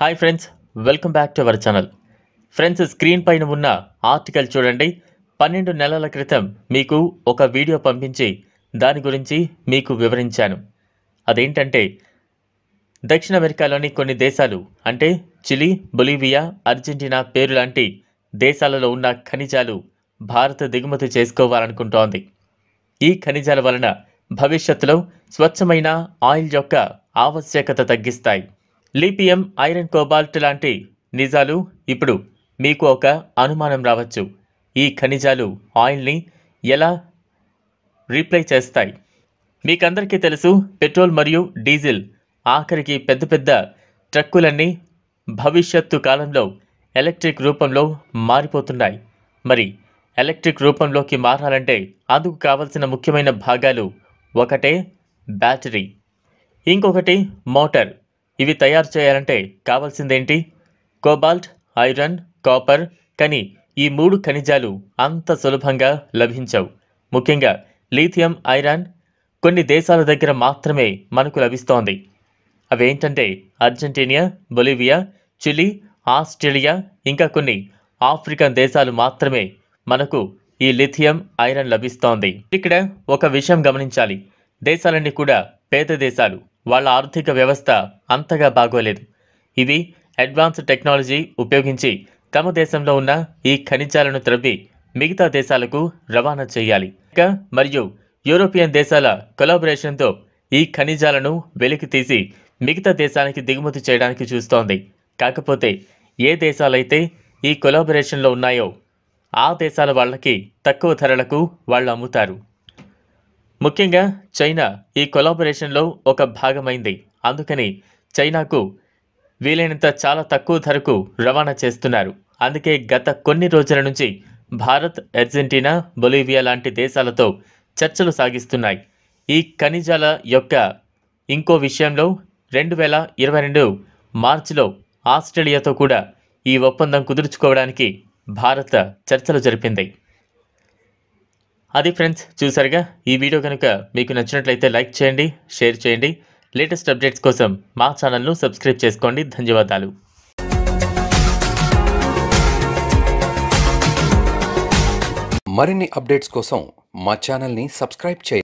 Hi friends, welcome back to our channel. Friends, screen పైన ఉన్న article చూడండి. 12 నెలల క్రితం మీకు ఒక వీడియో పంపించి దాని గురించి మీకు వివరించాను. అదేంటంటే దక్షిణ అమెరికాలోని కొన్ని దేశాలు అంటే చిలీ, బొలీవియా, అర్జెంటీనా పేరు లాంటి దేశాలలో ఉన్న ఖనిజాలు భారత్ దిగుమతి చేసుకోవాలనుకుంటోంది. ఈ ఖనిజాల వలన భవిష్యత్తులో స్వచ్ఛమైన ఆయిల్ యొక్క ఆవశ్యకత తగ్గిస్తాయి. లిథియం, ఐరన్, కోబాల్ట్ లాంటి నిజాలు ఇప్పుడు మీకు ఒక అనుమానం రావచ్చు. ఈ ఖనిజాలు ఆయిల్ని ఎలా రీప్లేస్ చేస్తాయి? మీకందరికీ తెలుసు, పెట్రోల్ మరియు డీజిల్ ఆఖరికి పెద్ద పెద్ద ట్రక్కులన్నీ భవిష్యత్తు కాలంలో ఎలక్ట్రిక్ రూపంలో మారిపోతున్నాయి. మరి ఎలక్ట్రిక్ రూపంలోకి మారాలంటే అందుకు కావలసిన ముఖ్యమైన భాగాలు ఒకటే బ్యాటరీ, ఇంకొకటి మోటార్. ఇవి తయారు చేయాలంటే కావాల్సిందేంటి? Cobalt, iron, copper. కానీ ఈ 3 ఖనిజాలు అంత సులభంగా లభించవు. ముఖ్యంగా లిథియం, ఐరన్ కొన్ని దేశాల దగ్గర మాత్రమే మనకు లభిస్తోంది. అవేంటంటే అర్జెంటీనా, బొలీవియా, చిలీ, ఆస్ట్రేలియా, ఇంకా కొన్ని ఆఫ్రికన్ దేశాలు మాత్రమే మనకు ఈ లిథియం, ఐరన్ లభిస్తోంది. ఇక్కడ ఒక విషయం గమనించాలి. దేశాలన్నీ కూడా పేద దేశాలు. వాళ్ళ ఆర్థిక వ్యవస్థ అంతగా బాగోలేదు. ఇవి అడ్వాన్స్డ్ టెక్నాలజీ ఉపయోగించి తమ దేశంలో ఉన్న ఈ ఖనిజాలను త్రవ్వి మిగతా దేశాలకు రవాణా చేయాలి. మరియు యూరోపియన్ దేశాల కొలాబరేషన్తో ఈ ఖనిజాలను వెలికి తీసి మిగతా దేశానికి దిగుమతి చేయడానికి చూస్తోంది. కాకపోతే ఏ దేశాలైతే ఈ కొలాబరేషన్లో ఉన్నాయో ఆ దేశాల వాళ్ళకి తక్కువ ధరలకు వాళ్ళు అమ్ముతారు. ముఖ్యంగా చైనా ఈ కొలాబరేషన్లో ఒక భాగమైంది. అందుకని చైనాకు వీలైనంత చాలా తక్కువ ధరకు రవాణా చేస్తున్నారు. అందుకే గత కొన్ని రోజుల నుంచి భారత్, అర్జెంటీనా, బొలీవియా లాంటి దేశాలతో చర్చలు సాగిస్తున్నాయి. ఈ ఖనిజాల యొక్క ఇంకో విషయంలో 2022 మార్చిలో ఆస్ట్రేలియాతో కూడా ఈ ఒప్పందం కుదుర్చుకోవడానికి భారత్ చర్చలు జరిపింది. అది ఫ్రెండ్స్, చూసారుగా. ఈ వీడియో కనుక మీకు నచ్చినట్లయితే లైక్ చేయండి, షేర్ చేయండి. లేటెస్ట్ అప్డేట్స్ కోసం మా ఛానల్ను సబ్స్క్రైబ్ చేసుకోండి. ధన్యవాదాలు. మరిన్ని అప్డేట్స్ కోసం మా ఛానల్ని సబ్స్క్రైబ్ చేయండి.